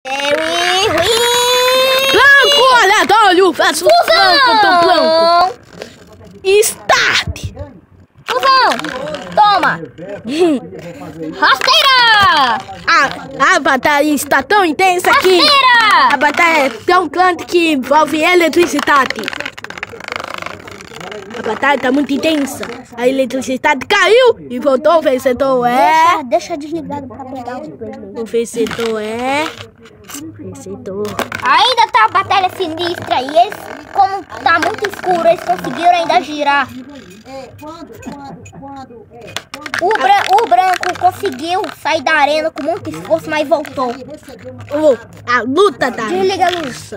Blanco aleatório versus Blanco do Blanco. Start! Fusão! Toma! Rasteira! A batalha está tão intensa que Rasteira! a batalha é tão grande que envolve eletricidade. A batalha está muito intensa. A eletricidade caiu e voltou. O vencedor é... Deixa desligado pra pegar os players. O vencedor é... Vencedor. Ainda tá a batalha sinistra e eles, como tá muito escuro, eles conseguiram ainda girar. O branco conseguiu sair da arena com muito esforço, mas voltou. A luta da... Desliga a luz.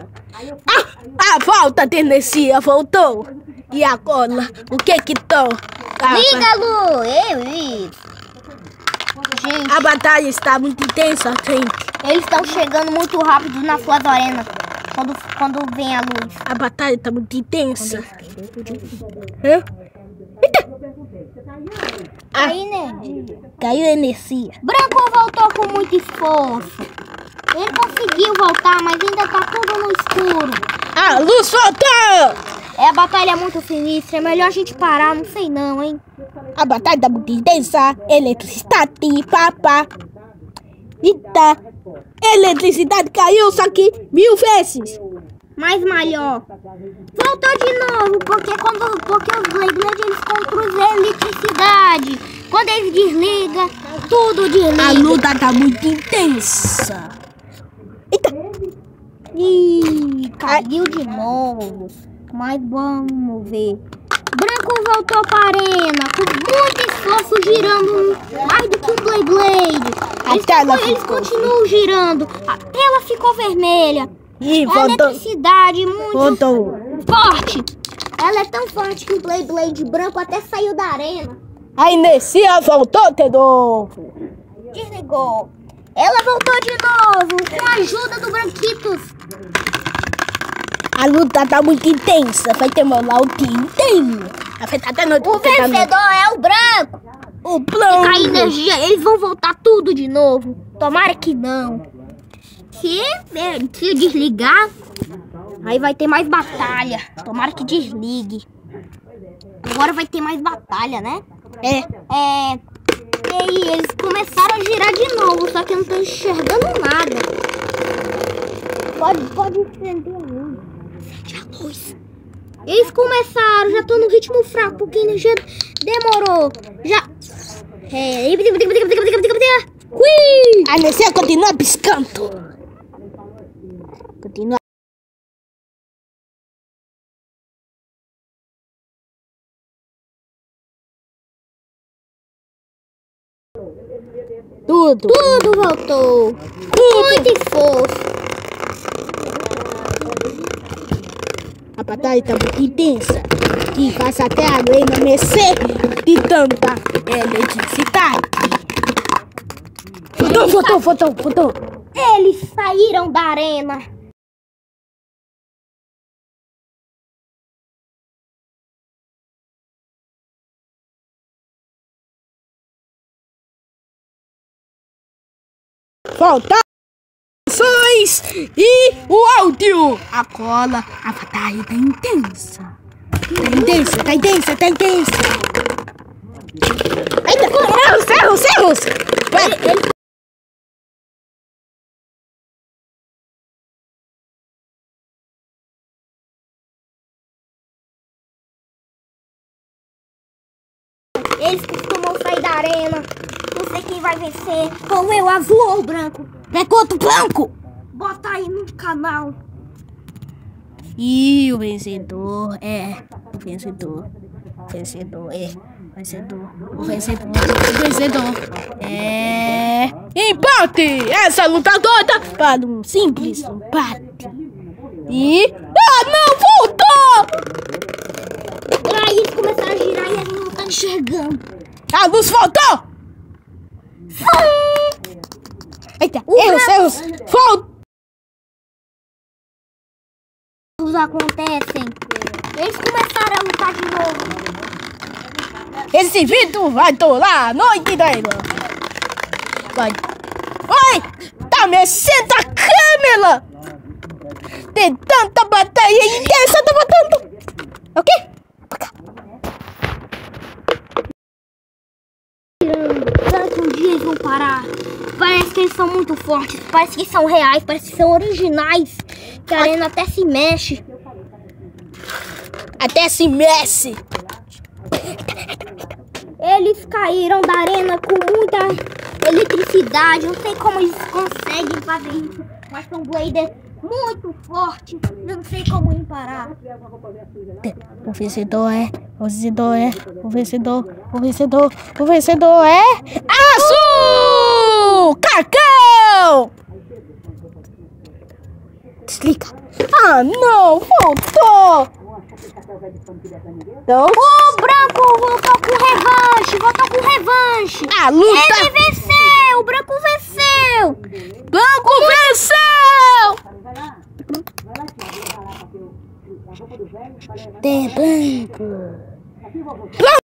A volta de energia voltou. E agora, o que que tô? Liga a luz. Gente, A batalha está muito intensa, gente. eles estão chegando muito rápido nas suas arenas. Quando vem a luz. A batalha está muito intensa. Hã? Eita! Aí, né? Caiu a energia. Branco voltou com muito esforço. Ele conseguiu voltar, mas ainda tá tudo no escuro. A luz voltou! É, a batalha é muito sinistra. É melhor a gente parar, não sei não, hein? A batalha está muito intensa. Eletricidade, papá. Eita! Eletricidade caiu, só que 1000 vezes. Mais melhor. Voltou de novo, porque os Beyblade eles controlam eletricidade. Quando eles desligam, tudo desliga. A luta está muito intensa. Eita! Ih, caiu de novo. Mas vamos ver. Branco voltou para a arena com muito esforço, girando mais do que um Beyblade. Eles continuam girando. A tela ficou vermelha. E A voltou. eletricidade muito Voltou. forte. Ela é tão forte que o Beyblade branco até saiu da arena. A energia voltou de novo. Desligou. Ela voltou de novo com a ajuda do Branquitos. A luta tá muito intensa. Vai demorar o dia inteiro. Vai estar até noite. O vencedor é o branco. O Blanco. Com a energia, eles vão voltar tudo de novo. Tomara que não. Se desligar, aí vai ter mais batalha. Tomara que desligue. Agora vai ter mais batalha, né? É. E aí, eles começaram a girar de novo, só que eu não tô enxergando nada. Pode acender a luz. Acende a luz. Eles começaram, já tô no ritmo fraco, porque a energia demorou. Já. Ui! A energia continua piscando. Continua. Tudo voltou. Muito esforço. A batalha tá muito intensa. E faz até a arena mexer de tanta eletricidade. Voltou. Eles saíram da arena. Voltações e o áudio. Agora a batalha tá intensa. Tá intensa. Eita, erros. Eles costumam sair da arena. Não sei quem vai vencer. Ou eu, azul ou branco. É contra o Blanco. Bota aí no canal. E o vencedor é... O vencedor é... Empate! Essa luta toda para um simples empate. E... não! Voltou! Aí eles começaram a girar e a gente não tá enxergando. A luz voltou! Eita, erros! Voltou! Acontecem. Eles começaram a lutar de novo. Esse vídeo vai durar a noite inteira. Vai! Tá mexendo a câmera! ter tanta batalha intensa, tá matando. Ok? Será que um dia eles vão parar? Parece que eles são muito fortes, parece que são reais, parece que são originais. Que a arena até se mexe. Até se mexe. Eles caíram da arena com muita eletricidade. Não sei como eles conseguem fazer isso, mas são Blader muito fortes. Eu não sei como ir parar. O vencedor é. O vencedor é. Azul! Cacau! Desliga. Ah, não! Voltou! Não. O branco voltou com revanche. A luta! Ele venceu! O branco venceu! Branco venceu! De branco!